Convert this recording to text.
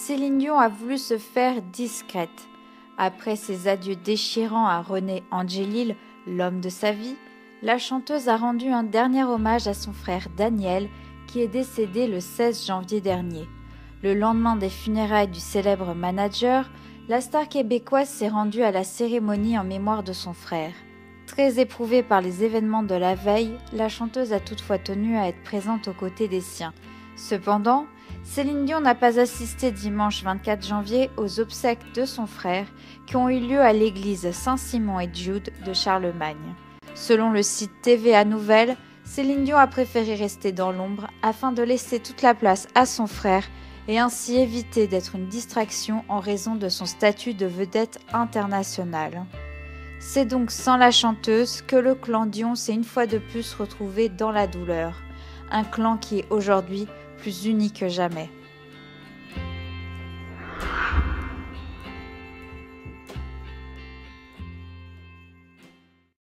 Céline Dion a voulu se faire discrète. Après ses adieux déchirants à René Angélil, l'homme de sa vie, la chanteuse a rendu un dernier hommage à son frère Daniel, qui est décédé le 16 janvier dernier. Le lendemain des funérailles du célèbre manager, la star québécoise s'est rendue à la cérémonie en mémoire de son frère. Très éprouvée par les événements de la veille, la chanteuse a toutefois tenu à être présente aux côtés des siens. Cependant, Céline Dion n'a pas assisté dimanche 24 janvier aux obsèques de son frère qui ont eu lieu à l'église Saint-Simon et Jude de Charlemagne. Selon le site TVA Nouvelles, Céline Dion a préféré rester dans l'ombre afin de laisser toute la place à son frère et ainsi éviter d'être une distraction en raison de son statut de vedette internationale. C'est donc sans la chanteuse que le clan Dion s'est une fois de plus retrouvé dans la douleur, un clan qui est aujourd'hui plus uni que jamais.